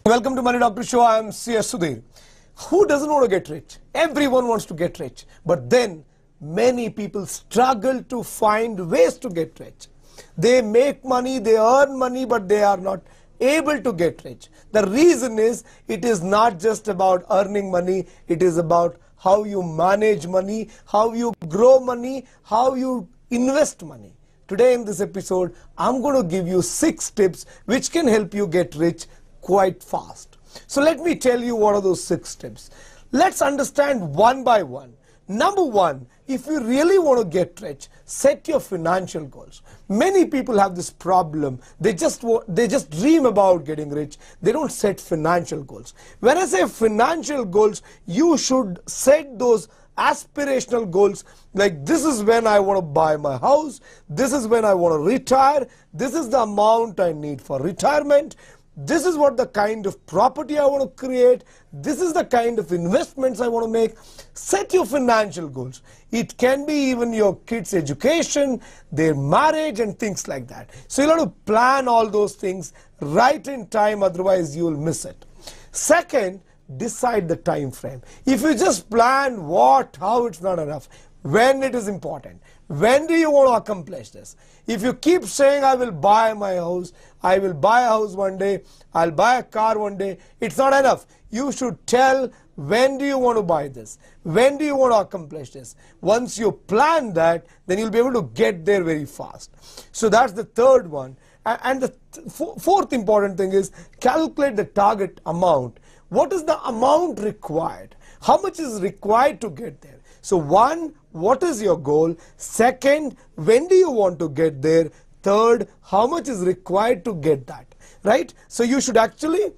Welcome to Money Doctor Show. I am C.S. Sudhir. Who doesn't want to get rich? Everyone wants to get rich. But then many people struggle to find ways to get rich. They make money, they earn money, but they are not able to get rich. The reason is it is not just about earning money. It is about how you manage money, how you grow money, how you invest money. Today in this episode, I'm going to give you 6 tips which can help you get rich quite fast. So let me tell you what are those 6 tips. Let's understand one by one. Number 1, if you really want to get rich, set your financial goals. Many people have this problem. They just dream about getting rich. They don't set financial goals. When I say financial goals, you should set those aspirational goals like this is when I want to buy my house, this is when I want to retire, this is the amount I need for retirement, this is what the kind of property I want to create, this is the kind of investments I want to make. Set your financial goals. It can be even your kids' education, their marriage and things like that. So you'll have to plan all those things right in time, otherwise you will miss it. Second, decide the time frame. If you just plan what, how, it's not enough. When it is important. When do you want to accomplish this? If you keep saying, I will buy my house, I will buy a house one day, I'll buy a car one day, it's not enough. You should tell when do you want to buy this? When do you want to accomplish this? Once you plan that, then you'll be able to get there very fast. So that's the third one. And the fourth important thing is calculate the target amount. What is the amount required? How much is required to get there? So 1, what is your goal? Second, when do you want to get there? Third, how much is required to get that? Right? So you should actually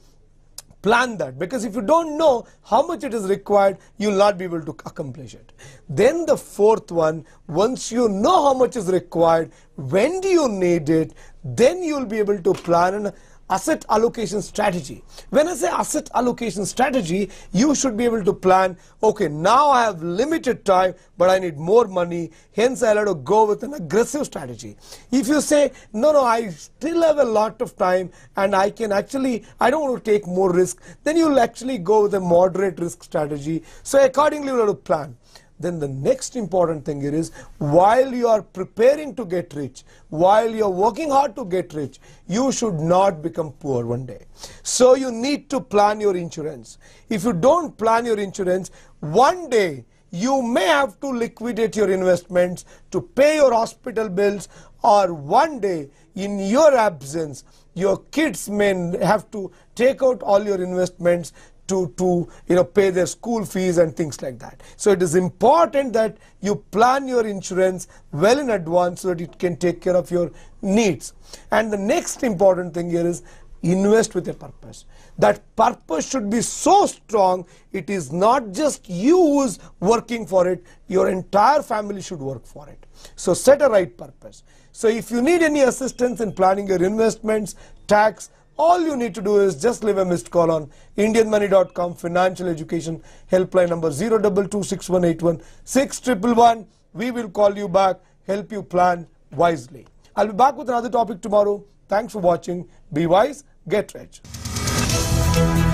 plan that, because if you don't know how much it is required, you will not be able to accomplish it. Then the fourth one, once you know how much is required, when do you need it, then you will be able to plan an asset allocation strategy. When I say asset allocation strategy, you should be able to plan, okay, now I have limited time, but I need more money, hence I'll have to go with an aggressive strategy. If you say, no, I still have a lot of time and I don't want to take more risk, then you'll actually go with a moderate risk strategy. So accordingly, you'll have to plan. Then the next important thing here is, while you are preparing to get rich, while you are working hard to get rich, you should not become poor one day. So you need to plan your insurance. If you don't plan your insurance, one day you may have to liquidate your investments to pay your hospital bills, or one day in your absence, your kids may have to take out all your investments to pay their school fees and things like that. So it is important that you plan your insurance well in advance so that it can take care of your needs. And the next important thing here is invest with a purpose. That purpose should be so strong, it is not just you who's working for it, your entire family should work for it. So set a right purpose. So if you need any assistance in planning your investments, tax, all you need to do is just leave a missed call on IndianMoney.com financial education helpline number 0226181 We will call you back, help you plan wisely. I'll be back with another topic tomorrow. Thanks for watching. Be wise, get rich.